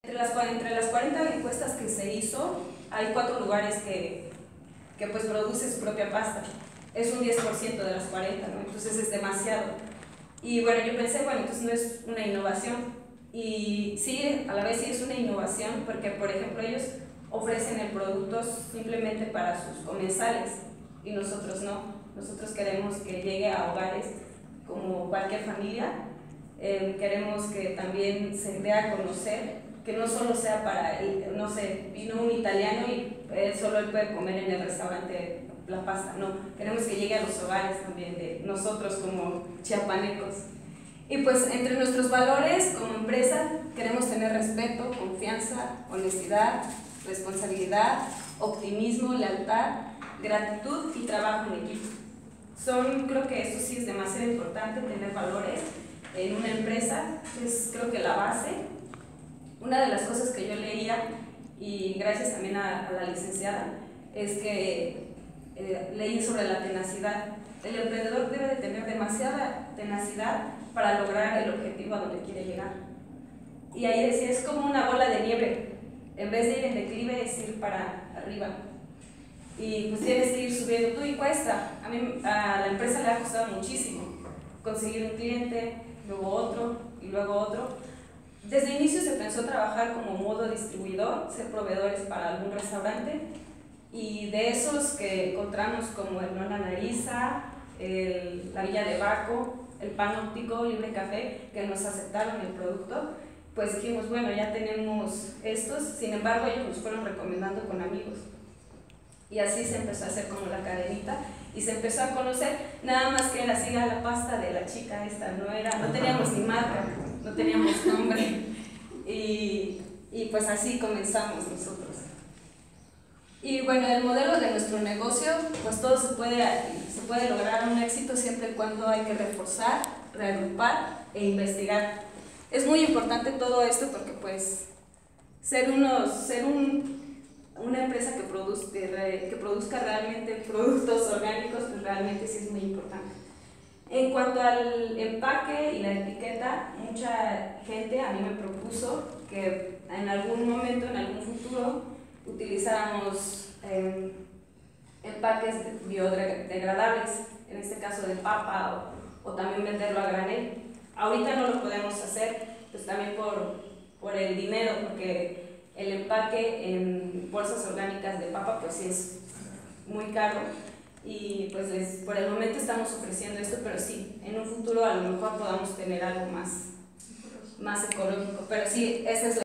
Entre las 40 encuestas que se hizo, hay 4 lugares que pues produce su propia pasta. Es un 10% de las 40, ¿no? Entonces es demasiado. Y bueno, yo pensé, bueno, entonces no es una innovación. Y sí, a la vez sí es una innovación, porque por ejemplo ellos ofrecen el producto simplemente para sus comensales y nosotros no. Nosotros queremos que llegue a hogares como cualquier familia. Queremos que también se dé a conocer, que no solo sea para, no sé, vino un italiano y solo él puede comer en el restaurante la pasta, no, queremos que llegue a los hogares también de nosotros como chiapanecos. Y pues entre nuestros valores como empresa queremos tener respeto, confianza, honestidad, responsabilidad, optimismo, lealtad, gratitud y trabajo en equipo. Creo que esto sí es demasiado importante, tener valores en una empresa, es creo que la base. Una de las cosas que yo leía, y gracias también a la licenciada, es que leí sobre la tenacidad. El emprendedor debe de tener demasiada tenacidad para lograr el objetivo a donde quiere llegar. Y ahí decía, es como una bola de nieve, en vez de ir en declive es ir para arriba. Y pues tienes que ir subiendo tú y cuesta. A la empresa le ha costado muchísimo conseguir un cliente, luego otro y luego otro. Desde el inicio se pensó trabajar como modo distribuidor, ser proveedores para algún restaurante, y de esos que encontramos como el Nona Nariza, la Villa de Baco, el Pan Óptico, Libre Café, que nos aceptaron el producto, pues dijimos, bueno, ya tenemos estos, sin embargo ellos nos fueron recomendando con amigos. Y así se empezó a hacer como la cadenita y se empezó a conocer, nada más que era así la pasta de la chica esta, no teníamos ni marca, no teníamos nombre y pues así comenzamos nosotros. Y bueno, el modelo de nuestro negocio, pues todo se puede lograr un éxito siempre y cuando hay que reforzar, reagrupar e investigar. Es muy importante todo esto porque pues ser una empresa que produzca realmente productos orgánicos, pues realmente sí es muy importante. En cuanto al empaque y la etiqueta, mucha gente a mí me propuso que en algún momento, en algún futuro, utilizáramos empaques biodegradables, en este caso de papa o también venderlo a granel. Ahorita no lo podemos hacer, pues también por el dinero, porque el empaque en bolsas orgánicas de papa pues sí es muy caro y pues por el momento estamos ofreciendo esto, pero sí, en un futuro a lo mejor podamos tener algo más ecológico, pero sí, esa es la